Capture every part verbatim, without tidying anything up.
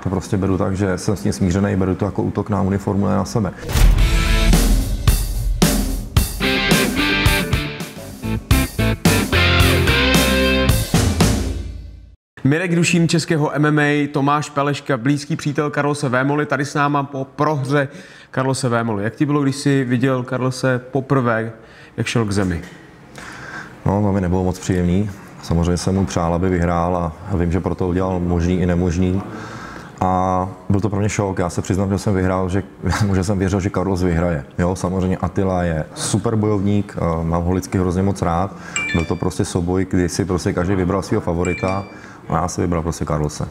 To prostě beru tak, že jsem s tím smířený, beru to jako útok na uniformu, ne na sebe. Mirek Dušín českého M M A, Tomáš Peleška, blízký přítel Carlose Vémoly, tady s náma po prohře Carlose Vémoly. Jak ti bylo, když jsi viděl Carlose poprvé, jak šel k zemi? No, to mi nebylo moc příjemný. Samozřejmě jsem mu přál, aby vyhrál a vím, že proto udělal možný i nemožný. A byl to pro mě šok. Já se přiznám, že jsem vyhrál, že, že jsem věřil, že Carlos vyhraje. Jo, samozřejmě Attila je super bojovník, mám ho lidsky hrozně moc rád. Byl to prostě souboj, kdy si prostě každý vybral svého favorita a já si vybral prostě Carlose.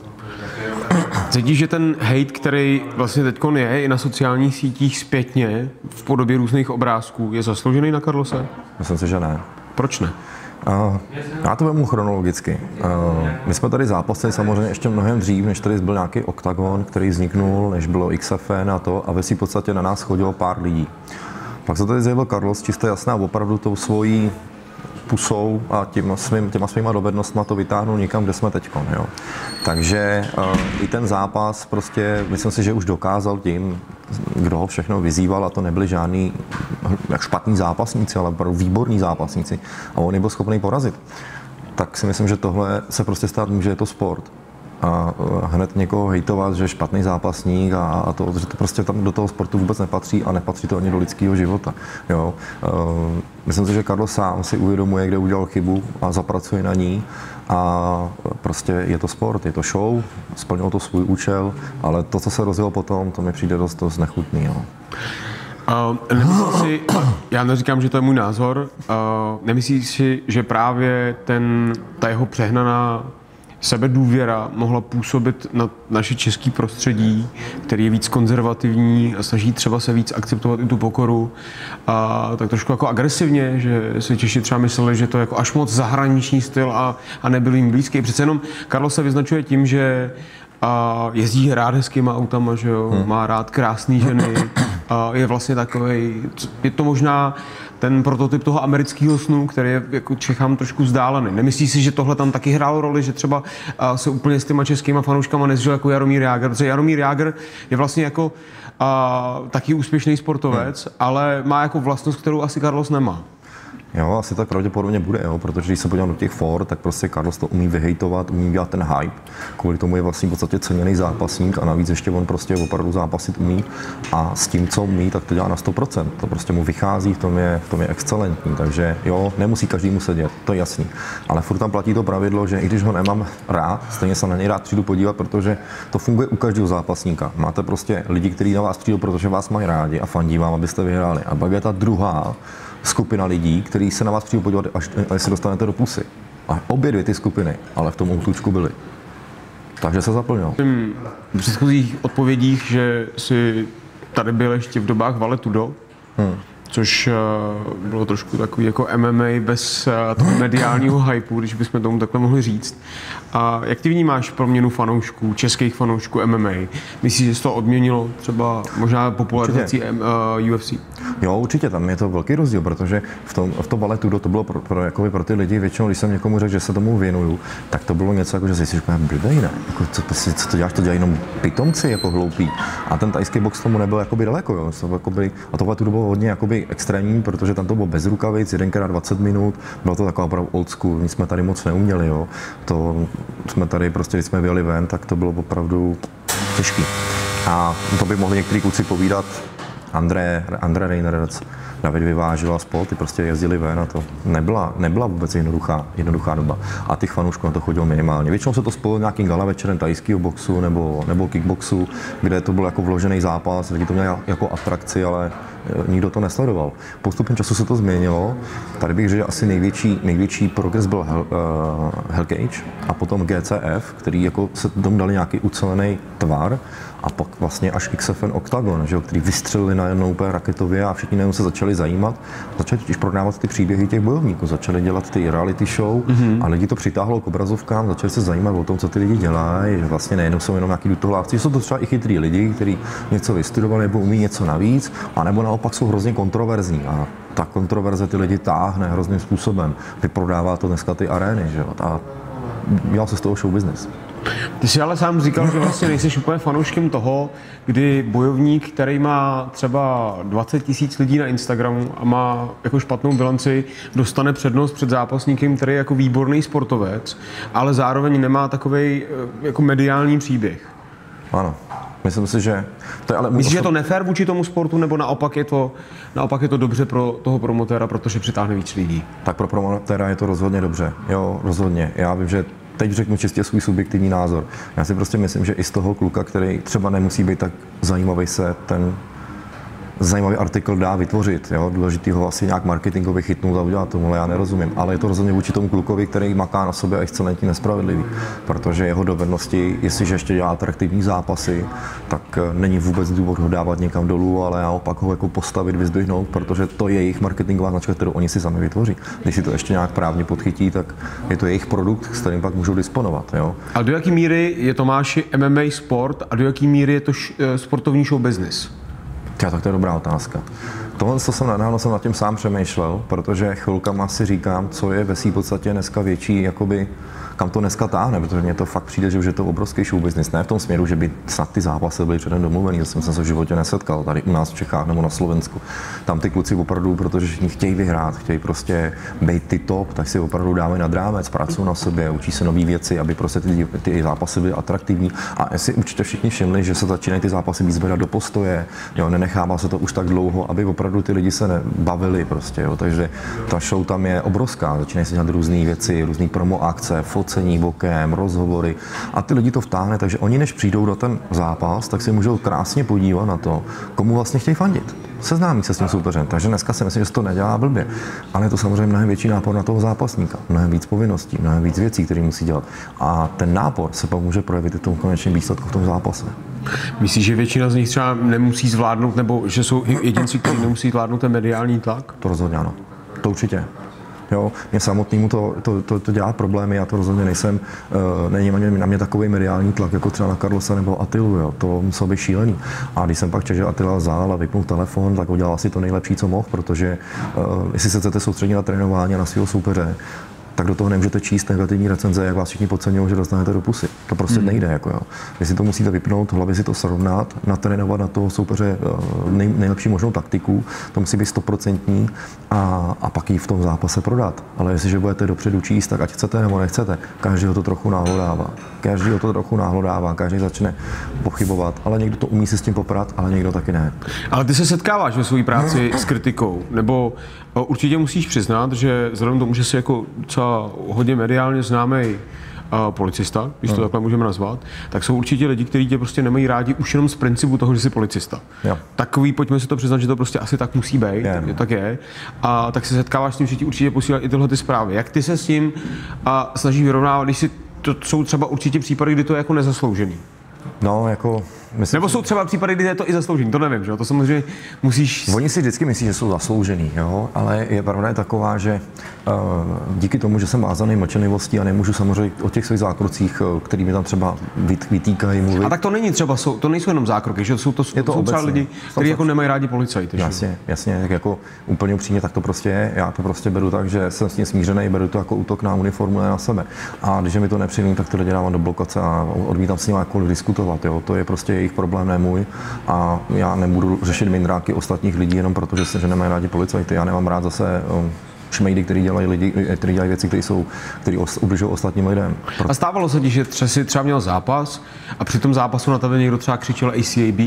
Cítíš, že ten hate, který vlastně teďkon je i na sociálních sítích zpětně v podobě různých obrázků, je zasloužený na Carlose? Myslím si, že ne. Proč ne? Uh, já to vemu chronologicky. Uh, my jsme tady zápasili samozřejmě ještě mnohem dřív, než tady byl nějaký oktagon, který vzniknul, než bylo X F N a to, a ve si v podstatě na nás chodilo pár lidí. Pak se tady zjevil Carlos, čistě jasná, opravdu tou svojí pusou a těma, svým, těma svýma dovednostma to vytáhnul někam, kde jsme teďkon, jo. Takže uh, i ten zápas prostě, myslím si, že už dokázal tím, kdo ho všechno vyzýval, a to nebyli žádný špatní zápasníci, ale opravdu výborní zápasníci, a on je byl schopný porazit. Tak si myslím, že tohle se prostě stát může, je to sport. A hned někoho hejtovat, že je špatný zápasník a, a to, že to prostě tam do toho sportu vůbec nepatří a nepatří to ani do lidského života. Jo. Uh, myslím si, že Carlos sám si uvědomuje, kde udělal chybu a zapracuje na ní, a prostě je to sport, je to show, splnilo to svůj účel, ale to, co se rozjelo potom, to mi přijde dost, dost nechutný. Jo. Uh, nemyslíš si, já neříkám, že to je můj názor, uh, nemyslíš si, že právě ten, ta jeho přehnaná sebedůvěra mohla působit na naše české prostředí, který je víc konzervativní a snaží třeba se víc akceptovat i tu pokoru, a tak trošku jako agresivně, že si Češi třeba mysleli, že to je jako až moc zahraniční styl a, a nebyl jim blízký. Přece jenom Carlos se vyznačuje tím, že a jezdí rád hezkýma autama, že jo? Hmm. Má rád krásné ženy, a je vlastně takovej, je to možná ten prototyp toho amerického snu, který je jako Čechám trošku vzdálený. Nemyslíš si, že tohle tam taky hrálo roli, že třeba se úplně s těma českýma fanouškama nezžil jako Jaromír Jágr, protože Jaromír Jágr je vlastně jako a, taky úspěšný sportovec, hmm. ale má jako vlastnost, kterou asi Carlos nemá. Jo, asi tak pravděpodobně bude, jo, protože když se podívám do těch for, tak prostě Carlos to umí vyhejtovat, umí dělat ten hype. Kvůli tomu je vlastně v podstatě ceněný zápasník a navíc ještě on prostě opravdu zápasit umí a s tím, co umí, tak to dělá na sto procent. To prostě mu vychází, v tom je, v tom je excelentní, takže jo, nemusí každý mu sedět, to je jasný. Ale furt tam platí to pravidlo, že i když ho nemám rád, stejně se na něj rád přijdu podívat, protože to funguje u každého zápasníka. Máte prostě lidi, kteří na vás přijdou, protože vás mají rádi a fandí vám, abyste vyhráli. A pak je ta druhá skupina lidí, kteří se na vás přijdou podívat, až, až se dostanete do pusy. A obě dvě ty skupiny, ale v tom útlučku byly. Takže se zaplnilo. V předchozích odpovědích, že si tady byl ještě v dobách Valetudo, hmm. což uh, bylo trošku takový jako M M A bez uh, toho mediálního hypeu, když bychom tomu takhle mohli říct. A jak ty vnímáš proměnu fanoušků, českých fanoušků M M A? Myslíš, že se to odměnilo třeba možná popularizací uh, U F C? Jo, určitě, tam je to velký rozdíl, protože v tom, v tom Valetudo to bylo pro, pro, jakoby pro ty lidi, většinou, když jsem někomu řekl, že se tomu věnuju, tak to bylo něco jako, že si říkám, blbej, ne? Jako, co, co to děláš, to dělají jenom pitomci, jako hloupí. A ten tajský box tomu nebyl jakoby daleko, jo? To, jakoby, a to Valetudo bylo hodně jakoby extrémní, protože tam to bylo bez rukavic, jedenkrát dvacet minut, bylo to taková opravdu old school, nic jsme tady moc neuměli, jo. To jsme tady prostě, když jsme vyjeli ven, tak to bylo opravdu těžký. A to by mohli některý kluci povídat, André, André Reinerec, David Vyvážil a spol, ty prostě jezdili ven a to nebyla, nebyla vůbec jednoduchá, jednoduchá doba. A těch fanoušků na to chodilo minimálně. Většinou se to spojilo nějakým gala večerem tajského boxu nebo, nebo kickboxu, kde to byl jako vložený zápas, lidi to měli jako atrakci, ale nikdo to nesledoval. Postupem času se to změnilo. Tady bych řekl, že asi největší, největší progres byl Hell, uh, Hell Cage a potom G C F, který jako se tomu dali nějaký ucelený tvar. A pak vlastně až X F N Octagon, že jo, který vystřelili najednou úplně raketově a všichni najednou se začali zajímat. Začali totiž prodávat ty příběhy těch bojovníků, začali dělat ty reality show mm-hmm. a lidi to přitáhlo k obrazovkám, začali se zajímat o tom, co ty lidi dělají, že vlastně nejenom jsou jenom nějaký dutohlávci, jsou to třeba i chytrý lidi, kteří něco vystudovali nebo umí něco navíc, anebo naopak jsou hrozně kontroverzní. A ta kontroverze ty lidi táhne hrozným způsobem. Vyprodává to dneska ty arény, že jo. A dělal se z toho show business. Ty jsi ale sám říkal, že vlastně nejsi úplně fanouškem toho, kdy bojovník, který má třeba dvacet tisíc lidí na Instagramu a má jako špatnou bilanci, dostane přednost před zápasníkem, který je jako výborný sportovec, ale zároveň nemá takovej jako mediální příběh. Ano. Myslím si, že to je ale... Myslíš, že je to nefér vůči tomu sportu, nebo naopak je to, naopak je to dobře pro toho promotéra, protože přitáhne víc lidí? Tak pro promotéra je to rozhodně dobře. Jo, rozhodně. Já vím, že teď řeknu čistě svůj subjektivní názor. Já si prostě myslím, že i z toho kluka, který třeba nemusí být tak zajímavý, se ten zajímavý artikl dá vytvořit. Jo? Důležitý ho asi nějak marketingově chytnout a udělat tomu, ale já nerozumím. Ale je to rozhodně vůči tomu klukovi, který maká na sobě a je excelentní nespravedlivý. Protože jeho dovednosti, jestliže ještě dělá atraktivní zápasy, tak není vůbec důvod ho dávat někam dolů, ale naopak ho jako postavit, vyzdvihnout, protože to je jejich marketingová značka, kterou oni si sami vytvoří. Když si to ještě nějak právně podchytí, tak je to jejich produkt, s kterým pak můžou disponovat. Jo? A do jaké míry je Tomáši M M A sport a do jaké míry je to š, sportovní show business? Já, tak to je dobrá otázka. Tohle, co jsem nedávno jsem nad tím sám přemýšlel, protože chvilkama si říkám, co je ve svý podstatě dneska větší, jakoby, kam to dneska táhne, protože mně to fakt přijde, že už je to obrovský show business. Ne v tom směru, že by snad ty zápasy byly předem domluvený, to jsem se v životě nesetkal, tady u nás v Čechách nebo na Slovensku. Tam ty kluci opravdu, protože všichni chtějí vyhrát, chtějí prostě být ty top, tak si opravdu dávají nad rámec, pracují na sobě, učí se nové věci, aby prostě ty, ty zápasy byly atraktivní. A si určitě všichni všimli, že se začínají ty zápasy víc zvedat do postoje, jo, nenechává se to už tak dlouho, aby opravdu ty lidi se nebavili prostě, jo. Takže ta show tam je obrovská, začínají se dělat různé věci, různé promo akce, focení bokem, rozhovory a ty lidi to vtáhne, takže oni než přijdou do ten zápas, tak si můžou krásně podívat na to, komu vlastně chtějí fandit. Seznámí se s tím soupeřem, takže dneska si myslím, že se to nedělá blbě, ale je to samozřejmě mnohem větší nápor na toho zápasníka, mnohem víc povinností, mnohem víc věcí, které musí dělat a ten nápor se pak může projevit i v tom konečném výsledku v tom zápase. Myslíš, že většina z nich třeba nemusí zvládnout, nebo že jsou jedinci, kteří nemusí zvládnout ten mediální tlak? To rozhodně ano, to určitě. Jo, mě samotnému to, to, to, to dělá problémy, já to rozhodně nejsem, uh, není na mě takový mediální tlak, jako třeba na Carlosa nebo Attilu, jo, to muselo být šílený. A když jsem pak čekal, že Attila vzal a vypnul telefon, tak udělal asi to nejlepší, co mohl, protože uh, jestli se chcete soustředit na trénování a na svého soupeře, tak do toho nemůžete číst negativní recenze, jak vás všichni podceňují, že dostanete do pusy. To prostě hmm. nejde. Jako jo. Vy si to musíte vypnout, v hlavě si to srovnat, natrénovat na toho soupeře nej, nejlepší možnou taktiku, to musí být stoprocentní a, a pak ji v tom zápase prodat. Ale jestliže budete dopředu číst, tak ať chcete nebo nechcete, každý ho to trochu náhlodává. Každý ho to trochu náhlodává, každý začne pochybovat, ale někdo to umí si s tím poprat, ale někdo taky ne. Ale ty se setkáváš ve své práci s kritikou, nebo určitě musíš přiznat, že vzhledem tomu, že jsi jako docela hodně mediálně známý uh, policista, když to no. takhle můžeme nazvat, tak jsou určitě lidi, kteří tě prostě nemají rádi už jenom z principu toho, že jsi policista. Jo. Takový, pojďme si to přiznat, že to prostě asi tak musí být, je, no. tak je. A tak se setkáváš s tím, že ti určitě posílají i tyhle ty zprávy. Jak ty se s tím a snažíš vyrovnávat, když si to jsou třeba určitě případy, kdy to je jako nezasloužený? No, jako... Myslím, nebo jsou třeba případy, kdy je to i zasloužený, to nevím, že jo, to samozřejmě musíš... Oni si vždycky myslí, že jsou zasloužený, jo, ale je pravda je taková, že uh, díky tomu, že jsem vázaný mlčenlivostí a nemůžu samozřejmě o těch svých zákrocích, který mi tam třeba vytýkají, mluvit. A tak to není třeba, to nejsou jenom zákroky, že jsou to, je to jsou třeba lidi, kteří jako nemají rádi policajty. Jasně, jasně, tak jako úplně upřímně, tak to prostě je, já to prostě beru tak, že jsem s tím smířený, beru to jako útok na uniformu a na sebe. A když mi to nepřijím, tak ty lidi dávám do blokace a odmítám s nimi jakkoliv diskutovat, jo, to je prostě jejich problém, ne můj, a já nebudu řešit mindráky ostatních lidí jenom proto, že, se, že nemají rádi policajty. Já nemám rád zase um, šmejdy, který dělají lidi, který dělají věci, které jsou, které ubližují ostatním lidem. Proto... A stávalo se ti, že jsi třeba měl zápas a při tom zápasu na tebe někdo třeba křičel A C A B?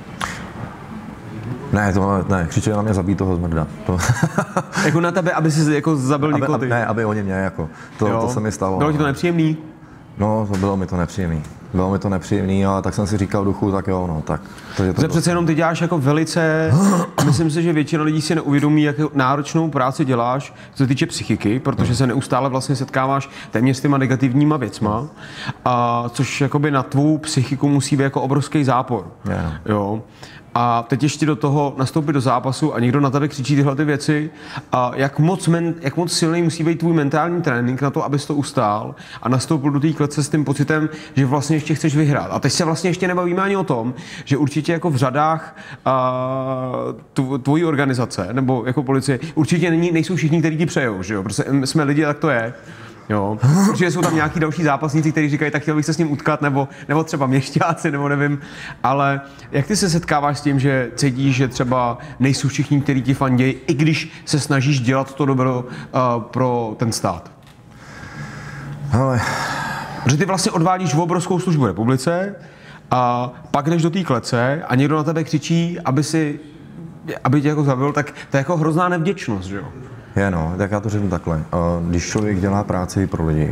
Ne, to ne, křičeli na mě zabít toho zmrda. To... jako na tebe, aby si jako zabil aby, někoho aby, Ne, aby oni mě, jako. To, to se mi stalo. Bylo ti to nepříjemný? No, to bylo mi to nepříjemný. Bylo mi to nepříjemný, ale tak jsem si říkal v duchu, tak jo, no, tak. To je to přece bylo. Jenom ty děláš jako velice, myslím si, že většina lidí si neuvědomí, jak náročnou práci děláš, co se týče psychiky, protože se neustále vlastně setkáváš téměř s těma negativníma věcma, a což jakoby na tvou psychiku musí být jako obrovský zápor. Yeah. Jo. A teď ještě do toho nastoupit do zápasu a někdo na tebe křičí tyhle ty věci. A jak moc, men, jak moc silný musí být tvůj mentální trénink na to, abys to ustál a nastoupil do té klece s tím pocitem, že vlastně ještě chceš vyhrát. A teď se vlastně ještě nebavíme ani o tom, že určitě jako v řadách uh, tvojí organizace nebo jako policie určitě není, nejsou všichni, kteří ti přejou, že jo? Protože jsme lidi, tak to je. Jo, protože jsou tam nějaký další zápasníci, kteří říkají, tak chtěl bych se s ním utkat, nebo, nebo třeba měšťáci, nebo nevím. Ale jak ty se setkáváš s tím, že cítíš, že třeba nejsou všichni, kteří ti fandějí, i když se snažíš dělat to dobro uh, pro ten stát? Ale... Protože ty vlastně odvádíš obrovskou službu republice a pak jdeš do té klece a někdo na tebe křičí, aby si, aby tě jako zabil, tak to je jako hrozná nevděčnost, že jo? Je no, tak já to řeknu takhle. Když člověk dělá práci pro lidi,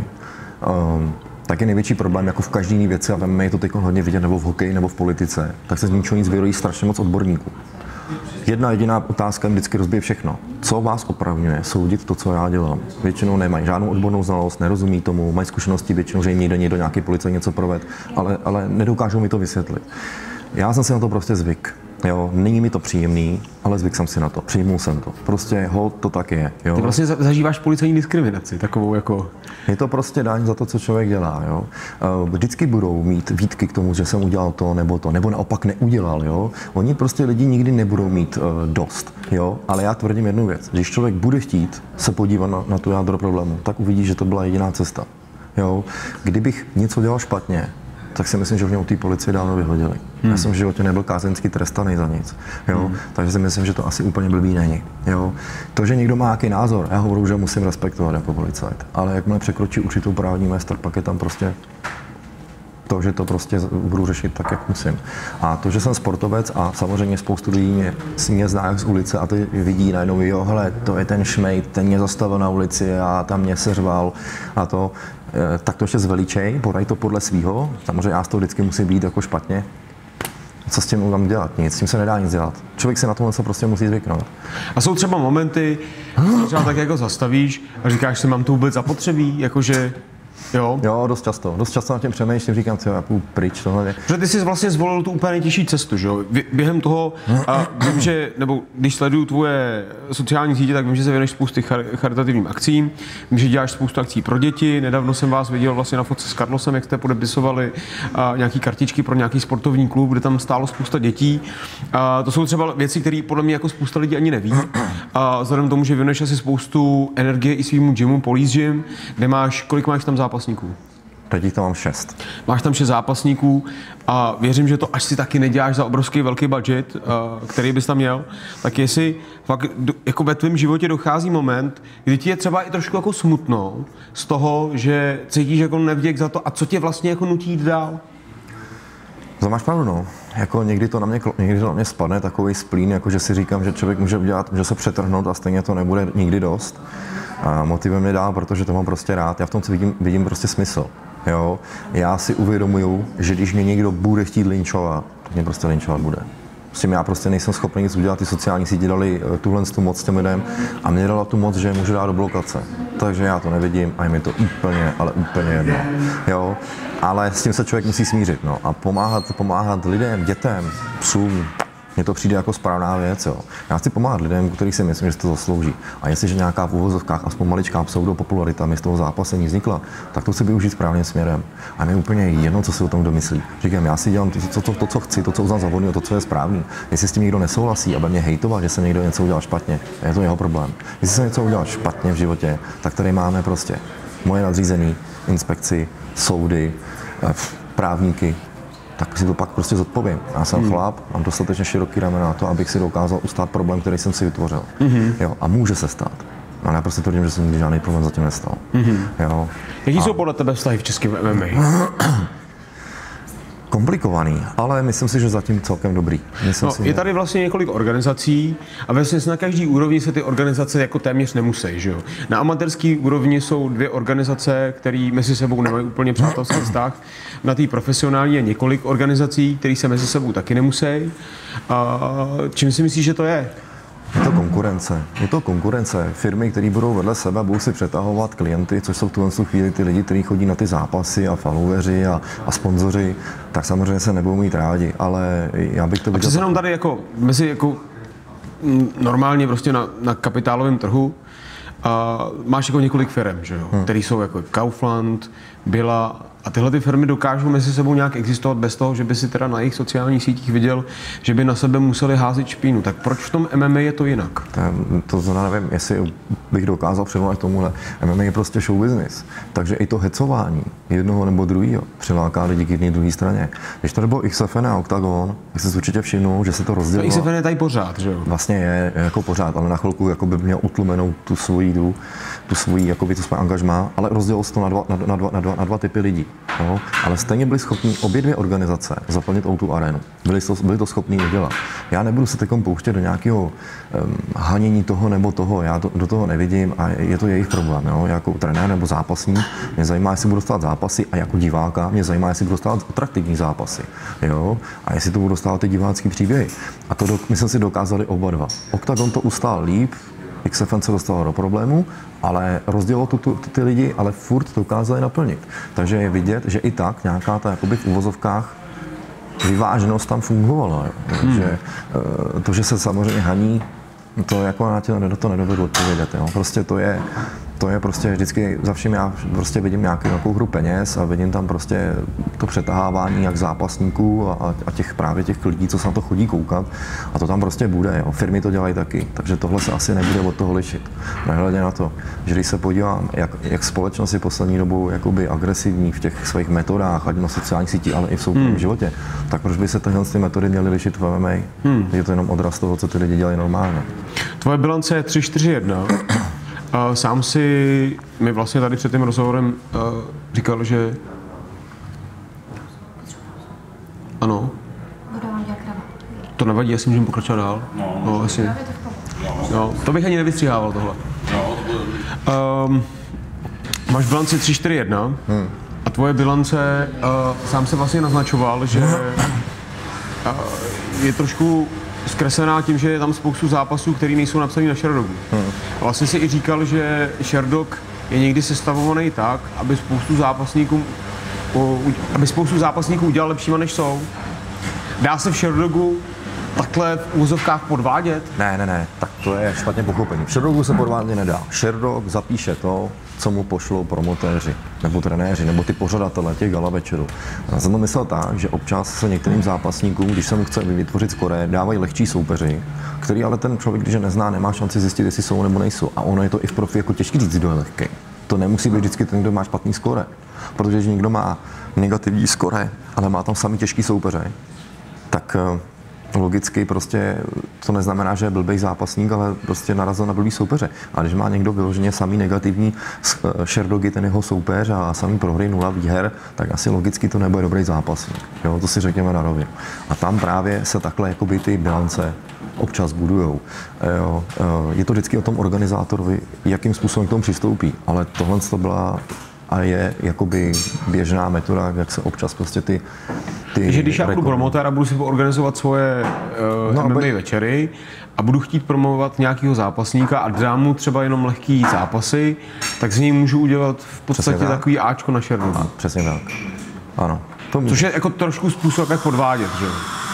tak je největší problém jako v každé jiné věci, a my je to teď hodně vidět, nebo v hokeji, nebo v politice, tak se z ničeho nic vyrojí strašně moc odborníků. Jedna jediná otázka vždycky rozbije všechno. Co vás opravňuje soudit to, co já dělám? Většinou nemají žádnou odbornou znalost, nerozumí tomu, mají zkušenosti většinou, že jim někdo někdo nějaký policajt něco proved, ale, ale nedokážou mi to vysvětlit. Já jsem si na to prostě zvyk. Jo, není mi to příjemný, ale zvyk jsem si na to. Přijmul jsem to. Prostě ho, to tak je. Jo. Ty vlastně zažíváš policejní diskriminaci, takovou jako... Je to prostě daň za to, co člověk dělá. Jo. Vždycky budou mít výtky k tomu, že jsem udělal to nebo to, nebo naopak neudělal. Jo. Oni prostě lidi nikdy nebudou mít uh, dost. Jo. Ale já tvrdím jednu věc. Když člověk bude chtít se podívat na, na tu jádro problému, tak uvidí, že to byla jediná cesta. Jo. Kdybych něco dělal špatně, tak si myslím, že v něm té policie dávno vyhodili. Hmm. Já jsem v životě nebyl kázeňsky trestaný za nic. Jo? Hmm. Takže si myslím, že to asi úplně blbý není. Jo? To, že někdo má nějaký názor, já hovoru, že musím respektovat jako policajt. Ale jakmile překročí určitou právní mez, tak pak je tam prostě to, že to prostě budu řešit tak, jak musím. A to, že jsem sportovec a samozřejmě spoustu lidí mě, mě zná z ulice a ty vidí najednou, jo, hele, to je ten šmejt, ten mě zastavil na ulici a tam mě seřval a to, tak to ještě zveličej, podají to podle svýho. Samozřejmě já z toho vždycky musí být jako špatně. Co s tím mám dělat? Nic, s tím se nedá nic dělat. Člověk si na tohle prostě musí zvyknout. A jsou třeba momenty, kdy třeba tak jako zastavíš a říkáš si, mám to vůbec zapotřebí, jakože jo? Jo, dost často. Dost často na tím přemýšlím, říkám si, já půjdu pryč tohle. Protože ty jsi vlastně zvolil tu úplně nejtěžší cestu, že jo? Během toho, a vím, že, nebo když sleduju tvoje sociální sítě, tak vím, že se věnuješ spousty char- charitativním akcím, vím, že děláš spoustu akcí pro děti, nedávno jsem vás viděl vlastně na fotce s Carlosem, jak jste podepisovali nějaký kartičky pro nějaký sportovní klub, kde tam stálo spousta dětí. A to jsou třeba věci, které podle mě jako spousta lidí ani neví. A vzhledem k tomu, že věnuješ asi spoustu energie i svýmu gymu, Police Gym, kde máš, kolik máš tam zápasníků? Teď tam mám šest. Máš tam šest zápasníků a věřím, že to až si taky neděláš za obrovský velký budget, který bys tam měl, tak jestli fakt jako ve tvém životě dochází moment, kdy ti je třeba i trošku jako smutno z toho, že cítíš jako nevděk za to a co tě vlastně jako nutí jít dál? To máš pravdu, no. Jako někdy to na mě, někdy to na mě spadne, takový splín, jako že si říkám, že člověk může udělat, může se přetrhnout a stejně to nebude nikdy dost. A motivuje mě dál, protože to mám prostě rád. Já v tom vidím, vidím prostě smysl. Jo? Já si uvědomuju, že když mě někdo bude chtít linčovat, tak mě prostě linčovat bude. S tím já prostě nejsem schopný nic udělat, ty sociální sítě dali tuhle tu moc těm lidem a mě dala tu moc, že je můžu dát do blokace. Takže já to nevidím a je mi to úplně, ale úplně jedno. Jo? Ale s tím se člověk musí smířit, no. A pomáhat, pomáhat lidem, dětem, psům, mně to přijde jako správná věc, jo. Já chci pomáhat lidem, kterých si myslím, že si to zaslouží. A jestliže nějaká v uvozovkách aspoň maličká pseudopopularita mi z toho zápasení vznikla, tak to chci využít správným směrem. A mi je úplně jedno, co si o tom domyslí. Říkám, já si dělám to, to, to, to co chci, to, co uznám za vhodné, to, co je správný. Jestli s tím někdo nesouhlasí, aby mě hejtoval, že jsem někdo něco udělal špatně, je to jeho problém. Jestli jsem něco udělal špatně v životě, tak tady máme prostě moje nadřízený, inspekci, soudy, právníky, tak si to pak prostě zodpovím. Já jsem hmm. chlap, mám dostatečně široký ramena na to, abych si dokázal ustát problém, který jsem si vytvořil. Hmm. Jo, a může se stát. Ale já prostě tvrdím, že jsem nikdy žádný problém zatím nestal. Hmm. Jo. Jaký a... jsou podle tebe vztahy v českém M M A? Komplikovaný, ale myslím si, že zatím celkem dobrý. Myslím no, si, je tady vlastně několik organizací a vlastně na každý úrovni se ty organizace jako téměř nemusí, že jo. Na amatérský úrovni jsou dvě organizace, které mezi sebou nemají úplně přátelský vztah. Na té profesionální je několik organizací, které se mezi sebou taky nemusí. A čím si myslíš, že to je? Je to konkurence. Je to konkurence. Firmy, které budou vedle sebe, budou si přetahovat klienty, což jsou v tuhle chvíli ty lidi, kteří chodí na ty zápasy a followeri a, a sponzoři, tak samozřejmě se nebudou mít rádi, ale já bych to viděl... A přece jenom tady jako, mezi jako normálně prostě na, na kapitálovém trhu a máš jako několik firm, že jo, hmm. který jsou jako Kaufland, Billa A tyhle ty firmy dokážou mezi sebou nějak existovat bez toho, že by si teda na jejich sociálních sítích viděl, že by na sebe museli házet špínu. Tak proč v tom M M A je to jinak? To, to znamená, nevím, jestli bych dokázal přivolat tomuhle. M M A je prostě show business. Takže i to hecování jednoho nebo druhého přiláká lidi k jedné druhé straně. Když to bylo X F N a Octagon, tak se určitě všimnul, že se to rozdělilo. X F N je tady pořád, že jo? Vlastně je jako pořád, ale na chvilku jako by měl utlumenou tu svoji, tu, tu svoji, jakoby to své angažmá, ale rozdělilo se to na dva, na, na, dva, na, dva, na dva typy lidí. Jo? Ale stejně byli schopni obě dvě organizace zaplnit O dva arénu. Byli to, byli to schopni udělat. Já nebudu se teď pouštět do nějakého um, hanění toho nebo toho, já to, do toho nevidím a je to jejich problém. Jo? Jako trenér nebo zápasník mě zajímá, jestli budu dostávat zápasy a jako diváka mě zajímá, jestli budu dostávat atraktivní zápasy. Jo? A jestli to budu dostávat ty divácký příběhy. A to do, myslím si dokázali oba dva. Octagon to ustál líp, X F N se dostalo do problému, ale rozdělilo tu, tu, ty lidi, ale furt to dokázali naplnit. Takže je vidět, že i tak nějaká ta jakoby v uvozovkách vyváženost tam fungovala. Hmm. Že, to, že se samozřejmě haní, to jako na tě to nedovedu odpovědět. Jo. Prostě to je, to je prostě vždycky, za vším já prostě vidím nějakou, nějakou hru peněz a vidím tam prostě to přetahávání jak zápasníků a, a těch právě těch lidí, co se na to chodí koukat a to tam prostě bude. Jo. Firmy to dělají taky, takže tohle se asi nebude od toho lišit. Nehledě na to, že když se podívám, jak, jak společnost je poslední dobou jakoby agresivní v těch svých metodách, ať na sociálních sítích, ale i v soukromém hmm. životě, tak proč by se tyhle ty metody měly lišit v M M A? Hmm. Je to jenom odraz toho, co ty lidi dělají normálně. Tvoje bilance je tři čtyři jedna. Uh, sám si mi vlastně tady před tím rozhovorem uh, říkal, že ano. To nevadí, já si můžeme pokračovat dál. No, no asi. No, to bych ani nevystřihával tohle. Um, máš bilanci tři čtyři jedna hmm. a tvoje bilance, uh, sám se vlastně naznačoval, že uh, je trošku zkreslená tím, že je tam spoustu zápasů, které nejsou napsané na Sherdogu. Hmm. A vlastně si i říkal, že Sherdog je někdy sestavovaný tak, aby spoustu zápasníků, aby spoustu zápasníků udělal lepšíma, než jsou. Dá se v Sherdogu takhle v úzovkách podvádět? Ne, ne, ne, tak to je špatně pochopení. V Sherdogu se podvádět nedá. Sherdog zapíše to, co mu pošlou promotéři, nebo trenéři, nebo ty pořadatelé těch gala večerů. Já jsem to myslel tak, že občas se některým zápasníkům, když se mu chce vytvořit skóre, dávají lehčí soupeři, který ale ten člověk, když je nezná, nemá šanci zjistit, jestli jsou nebo nejsou. A ono je to i v profi jako těžký říct, kdo je lehký. To nemusí být vždycky ten, kdo má špatný skóre. Protože když někdo má negativní skóre, ale má tam sami těžký soupeře, tak logicky prostě to neznamená, že je blbej zápasník, ale prostě narazil na blbý soupeře. A když má někdo vyloženě samý negativní Sherdogy, ten jeho soupeř a samý prohry nula výher, tak asi logicky to nebude dobrý zápasník. Jo, to si řekněme na rovinu. A tam právě se takhle jakoby ty bilance občas budujou. Jo, je to vždycky o tom organizátorovi, jakým způsobem k tomu přistoupí, ale tohle to byla a je jakoby běžná metoda, jak se občas prostě ty Takže když já budu promotér a budu si organizovat svoje uh, no, M M A večery a budu chtít promovat nějakého zápasníka a dám mu třeba jenom lehký zápasy, tak z něj můžu udělat v podstatě tak. takový áčko na Sherdogu. Přesně tak. Ano. To Což je jako trošku způsob, jak podvádět, že?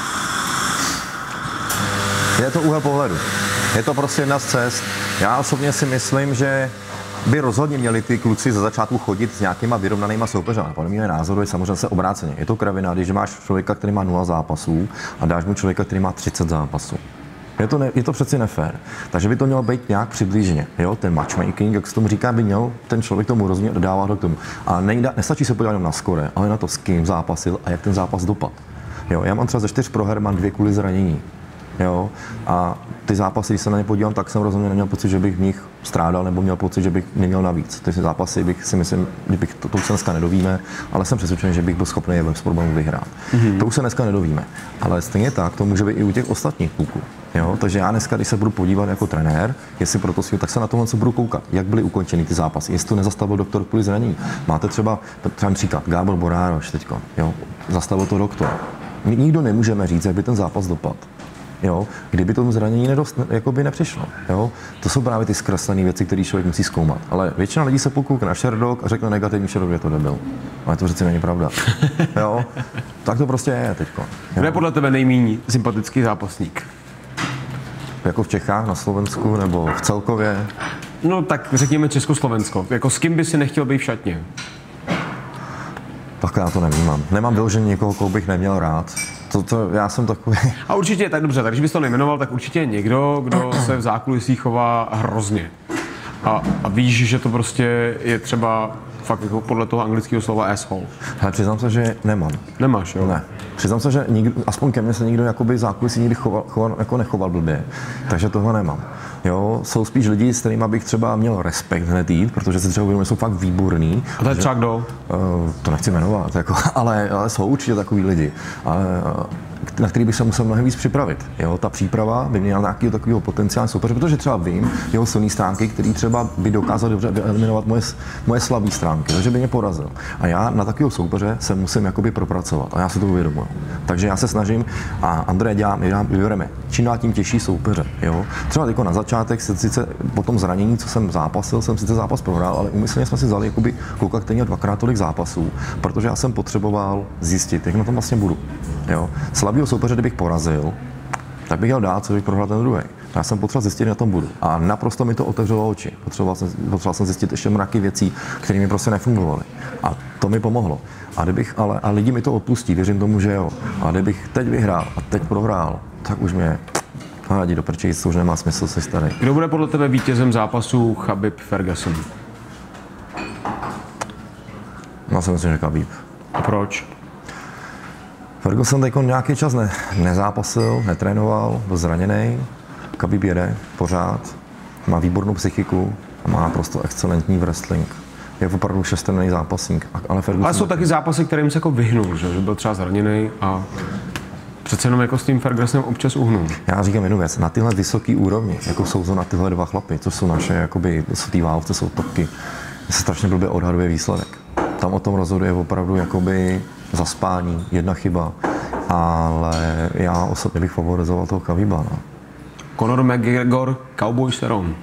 Je to úhel pohledu. Je to prostě jedna z cest. Já osobně si myslím, že by rozhodně měli ty kluci za začátku chodit s nějakýma vyrovnanýma soupeřama. Podle mého názoru je samozřejmě se obráceně. Je to kravina, když máš člověka, který má nula zápasů a dáš mu člověka, který má třicet zápasů. Je to, ne, je to přeci nefér. Takže by to mělo být nějak přibližně. Jo? Ten matchmaking, jak se tomu říká, by měl ten člověk tomu rozumět a dodávat ho k tomu. A nejda, nestačí se podívat na skore, ale na to, s kým zápasil a jak ten zápas dopad. Jo? Já mám třeba ze čtyř proher, mám dvě kvůli zranění. Jo? A ty zápasy, když se na ně podívám, tak jsem rozhodně neměl pocit, že bych v nich strádal, nebo měl pocit, že bych neměl navíc. Ty zápasy bych si myslím, že bych to, to už se dneska nedovíme, ale jsem přesvědčený, že bych byl schopný je bez problémů vyhrát. Mm-hmm. To už se dneska nedovíme. Ale stejně tak, to může být i u těch ostatních kluků. Jo? Takže já dneska, když se budu podívat jako trenér, jestli proto si, tak se na tohle co budu koukat, jak byly ukončeny ty zápasy, jestli to nezastavil doktor kvůli zranění. Máte třeba, třeba příklad, Gábor Borároš teďko, jo? Zastavil to doktor. My nikdo nemůžeme říct, jak by ten zápas dopadl. Jo, kdyby tomu zranění nedost, jakoby nepřišlo. Jo? To jsou právě ty zkreslené věci, které člověk musí zkoumat. Ale většina lidí se pokoukne na Sherdog a řekne negativní Sherdog, je to debil. Ale to přeci není pravda. Jo? Tak to prostě je teďko. Kdo je podle tebe nejméně sympatický zápasník? Jako v Čechách, na Slovensku nebo v celkově? No tak řekněme Československo. Jako s kým by si nechtěl být v šatně? Tak já to nevnímám. Nemám vyloženě někoho, koho bych neměl rád. To, to, já jsem takový... A určitě, tak dobře, tak když bys to nejmenoval, tak určitě je někdo, kdo se v zákulisí chová hrozně. A, a víš, že to prostě je třeba fakt jako podle toho anglického slova asshole. Ale přiznám se, že nemám. Nemáš, jo? Ne. Přiznám se, že nikdo, aspoň ke mně se nikdo jakoby zákulisí nikdy choval, choval, jako nechoval blbě. Takže tohle nemám. Jo, jsou spíš lidi, s kterými bych třeba měl respekt hned jít, protože si třeba uvědomím, jsou fakt výborný. A to je třeba kdo? Uh, to nechci jmenovat, jako, ale, ale jsou určitě takový lidi, ale, na který bych se musel mnohem víc připravit. Jo, ta příprava by měla nějakého takového potenciálního soupeře, protože třeba vím jeho silné stránky, který třeba by dokázal dobře eliminovat moje, moje slabé stránky, takže by mě porazil. A já na takového soupeře se musím jakoby propracovat a já si to uvědomuji. Takže já se snažím a Andrej dělá, my vybereme čím dál tím těžší soupeře. Jo. Třeba jako na začátek, sice po tom zranění, co jsem zápasil, jsem sice zápas prohrál, ale úmyslně jsme si vzali jakoby kluka, který měl dvakrát tolik zápasů, protože já jsem potřeboval zjistit, jak na tom vlastně budu. Jo. Slabýho soupeře, kdybych porazil, tak bych jel dál, co bych prohrál ten druhý. Já jsem potřeboval zjistit, jak na tom budu. A naprosto mi to otevřelo oči. Potřeboval jsem, potřeboval jsem zjistit ještě mraky věcí, které mi prostě nefungovaly. A to mi pomohlo. A kdybych, ale, a lidi mi to odpustí, věřím tomu, že jo. A kdybych teď vyhrál a teď prohrál, tak už mě hádí do prčic, to už nemá smysl se starat. Kdo bude podle tebe vítězem zápasu Khabib Ferguson? Já si myslím, že Khabib. A proč? Ferguson teď nějaký čas ne, nezápasil, netrénoval, byl zraněný. Khabib jede pořád, má výbornou psychiku a má prostě excelentní wrestling. Je opravdu šestranný zápasník, ale Ferguson... Ale jsou taky zápasy, kterým se jako vyhnul, že, že byl třeba zraněný a přece jenom jako s tím Fergusonem občas uhnul. Já říkám jednu věc, na tyhle vysoké úrovni, jako jsou to na tyhle dva chlapy, to jsou naše, jakoby, jsou ty válce, jsou topky, se strašně blbě odhaduje výsledek. Tam o tom rozhoduje opravdu jakoby zaspání, jedna chyba, ale já osobně bych favorizoval toho Khabiba. No. Conor McGregor, Cowboy Cerrone.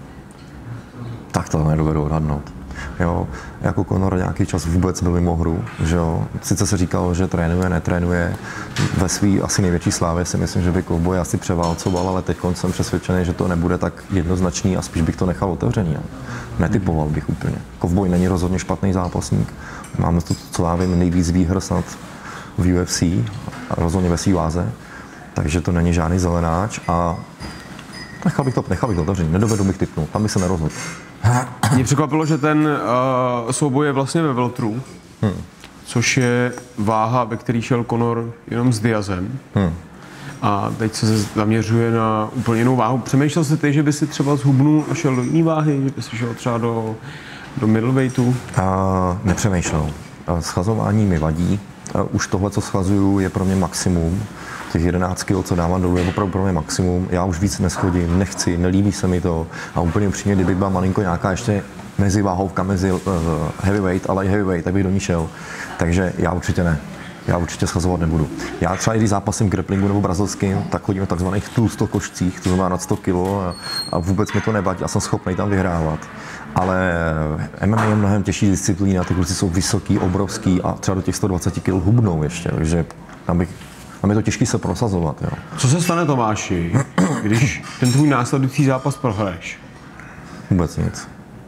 Tak to nedovedu odhadnout. Jo, jako Conor nějaký čas vůbec byl mimo hru, že jo. Sice se říkalo, že trénuje, netrénuje. Ve svý asi největší slávě si myslím, že by Cowboy asi převálcoval, ale teď jsem přesvědčený, že to nebude tak jednoznačný a spíš bych to nechal otevřený. Jo. Netypoval bych úplně. Cowboy není rozhodně špatný zápasník. Máme to, co já vím, nejvíc výhr snad v U F C, rozhodně ve svý váze. Takže to není žádný zelenáč a nechal bych to, nechal bych to otevřený. Nedovedu bych typnout, tam bych se nerozhodl. Mě překvapilo, že ten uh, souboj je vlastně ve welteru, hmm. což je váha, ve který šel Conor jenom s Diazem. Hmm. A teď se zaměřuje na úplně jinou váhu. Přemýšlel jsi ty, že by si třeba zhubnul a šel do jiné váhy, že by si šel třeba do, do middleweightu? Uh, nepřemýšlel. Uh, schazování mi vadí. Uh, už tohle, co schazuju, je pro mě maximum. Těch jedenáct kilo, co dávám dolů, je opravdu pro mě maximum. Já už víc neschodím, nechci, nelíbí se mi to. A úplně upřímně, kdyby byla malinko nějaká ještě meziváhovka, mezi uh, heavyweight, ale i heavyweight, tak bych do ní šel. Takže já určitě ne. Já určitě schazovat nebudu. Já třeba, když zápasím v grapplingu nebo brazilským, tak chodím v takzvaných tlustokošcích, to znamená nad sto kilo a, a vůbec mi to nevadí a jsem schopný tam vyhrávat. Ale M M A je mnohem těžší disciplína, ty kluci jsou vysoký, obrovský a třeba do těch sto dvacet kilo hubnou ještě, takže tam bych Tam je to těžké se prosazovat. Jo. Co se stane, Tomáši, když ten tvůj následující zápas prohraješ? Vůbec nic.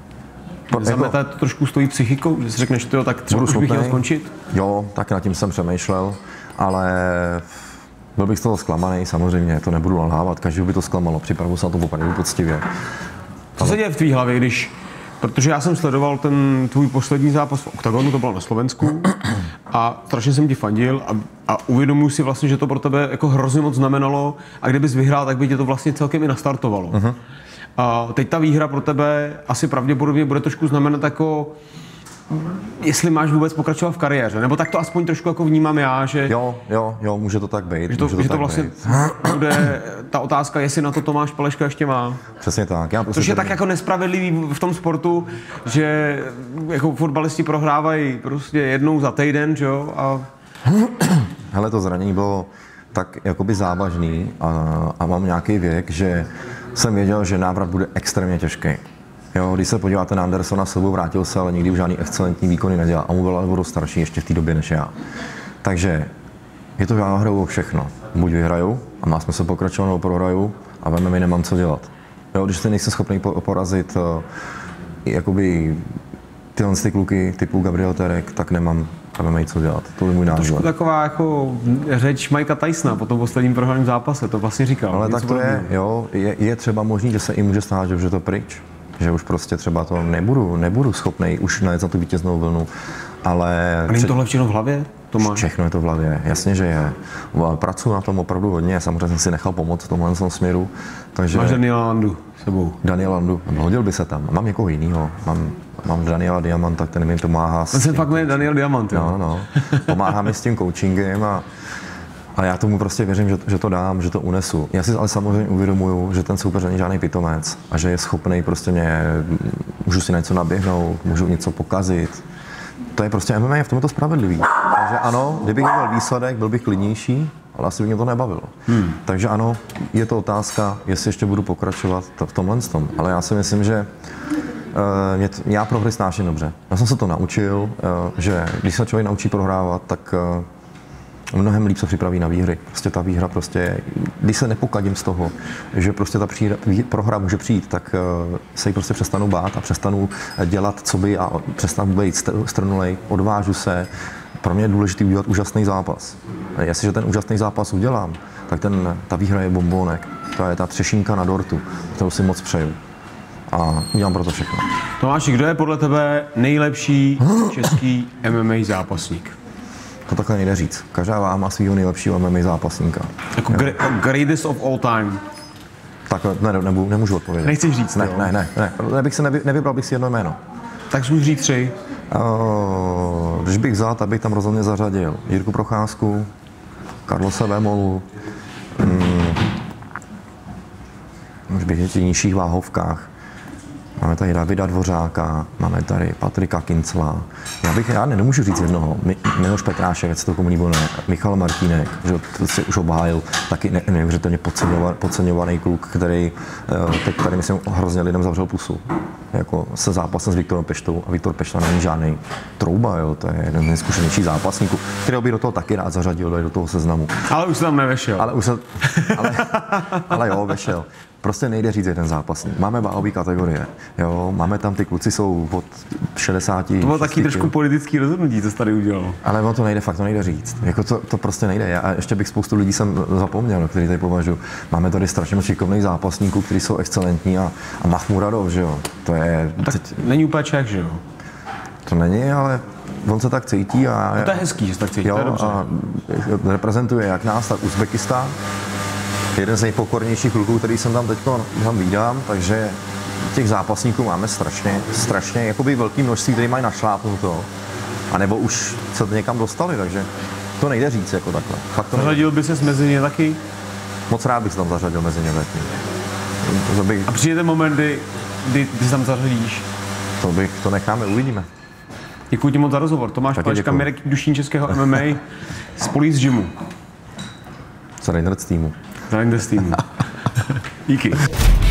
Zametá to trošku stojí psychikou, že si řekneš, tyjo, tak třeba už bych chtěl skončit? Jo, tak nad tím jsem přemýšlel, ale byl bych z toho zklamaný, samozřejmě, to nebudu nalhávat, každý by to zklamalo, připravu se na to opravdu poctivě. Co se děje v tvý hlavě, když, protože já jsem sledoval ten tvůj poslední zápas v Oktagonu, to bylo na Slovensku, a strašně jsem ti fandil a, a uvědomuji si vlastně, že to pro tebe jako hrozně moc znamenalo a kdybys vyhrál, tak by tě to vlastně celkem i nastartovalo. Uh-huh. A teď ta výhra pro tebe asi pravděpodobně bude trošku znamenat jako, jestli máš vůbec pokračovat v kariéře, nebo tak to aspoň trošku jako vnímám já, že... Jo, jo, jo, může to tak být. Že to, to, že to vlastně být. Bude ta otázka, jestli na to Tomáš Peleška ještě má. Přesně tak. Já prostě což je tak jako nespravedlivý v tom sportu, že jako fotbalisti prohrávají prostě jednou za týden, že jo, a... Hele, to zranění bylo tak jakoby závažný a, a mám nějaký věk, že jsem věděl, že návrat bude extrémně těžký. Jo, když se podíváte na Andersona, Silvu vrátil se, ale nikdy už žádný excelentní výkony nedělal a mu byl ale starší ještě v té době než já. Takže je to, já hraju všechno. Buď vyhraju a má smysl pokračovat, nebo prohraju a ve mi nemám co dělat. Jo, když se nejsem schopný porazit uh, jakoby tyhle ty kluky typu Gabriel Terek, tak nemám M M A co dělat. To je můj názor. Trošku taková jako řeč Mikea Tysona po tom posledním prohraném zápase, to vlastně říkal. Ale tak to je, jo, je, je třeba možný, že se i může stát, že už je to pryč. Že už prostě třeba to nebudu, nebudu schopnej už najet na tu vítěznou vlnu, ale... A není tohle všechno v hlavě? Tomáš? Všechno je to v hlavě, jasně, že je. Pracuji na tom opravdu hodně, samozřejmě jsem si nechal pomoct v tomhle směru. Takže... Máš Daniela Landu sebou? Daniela Landu, hodil by se tam. Mám někoho jiného, mám, mám Daniela Diamanta, ten mi pomáhá. Ten se fakt jmenuje Daniel Diamant, jo? No, no, pomáhá mi s tím coachingem a A já tomu prostě věřím, že, že to dám, že to unesu. Já si ale samozřejmě uvědomuju, že ten soupeř není žádný pitomec a že je schopný prostě mě, můžu si na něco naběhnout, můžu něco pokazit. To je prostě M M A, je v tom je to spravedlivý. Takže ano, kdybych měl výsledek, byl bych klidnější, ale asi by mě to nebavilo. Hmm. Takže ano, je to otázka, jestli ještě budu pokračovat v tomhle tom. Ale já si myslím, že uh, mě t- já prohry snáším dobře. Já jsem se to naučil, uh, že když se člověk naučí prohrávat, tak uh, mnohem líp se připraví na výhry. Prostě ta výhra prostě, když se nepokadím z toho, že prostě ta příhra, prohra může přijít, tak uh, se jí prostě přestanu bát a přestanu dělat, co by a přestanu být strnulej, odvážu se. Pro mě je důležité udělat úžasný zápas. A jestliže ten úžasný zápas udělám, tak ten, ta výhra je bombónek. To je ta třešínka na dortu, kterou si moc přeju. A udělám pro to všechno. Tomáši, kdo je podle tebe nejlepší český M M A zápasník? To takhle nejde říct. Každá váha má svýho nejlepšího M M A zápasníka. Jako gra- greatest of all time. Tak ne, nebu, nemůžu odpovědět. Nechceš říct, ne, jo? ne, ne, ne, ne. Bych se nevy, nevybral bych si jedno jméno. Tak zkus říct tři. Uh, když bych vzal, tak bych tam rozhodně zařadil Jirku Procházku, Karlose Vémolu, um, už bych je v těch nižších váhovkách. Máme tady Davida Dvořáka, máme tady Patrika Kincla. Já bych, já ne, nemůžu říct jednoho. Mi, Miloš Petrášek, ať se to komu líbilo, ne. Michal Martínek, že to si už obhájil, taky ne, neuvěřitelně podceňovaný, podceňovaný kluk, který teď tady, myslím, hrozně lidem zavřel pusu. Jako se zápasem s Viktorem Peštou a Viktor Pešta není žádný trouba, jo, to je jeden z nejzkušenějších zápasníků, kterého bych do toho taky rád zařadil, do toho seznamu. Ale už se tam nevešel. Ale už se, ale, ale jo, vešel. Prostě nejde říct jeden zápasník. Máme váhové kategorie, jo, máme tam ty kluci jsou od šedesáti. To bylo taky trošku politický rozhodnutí, co jsi tady udělal. Ale ono to nejde, fakt to nejde říct. Jako to, to prostě nejde. Já, a ještě bych spoustu lidí jsem zapomněl, který tady považuji. Máme tady strašně moc šikovných zápasníků, kteří jsou excelentní a, a Mahmuradov, že jo. To je... Tak teď, není úplně Čech, že jo? To není, ale on se tak cítí a... No to je hezký, že se tak cítí, jo, to je dobře. A reprezentuje jak nás, tak Uzbekistán. Jeden z nejpokornějších kluků, který jsem tam teď tam vídám, takže těch zápasníků máme strašně, strašně jakoby velký množství, který mají našlápnuto, anebo už se někam dostali, takže to nejde říct jako takhle. Fakt to Zařadil by ses mezi ně taky? Moc rád bych se tam zařadil mezi ně taky. To bych, A přijde ten moment, kdy, kdy ty se tam zařadíš? to bych, to necháme, uvidíme. Děkuji ti moc za rozhovor. Tomáš Taky Palečka, děkuju. Mirek Dušín českého M M A z Police Gymu. Z Rainer's týmu. Z Rainer's týmu. Díky.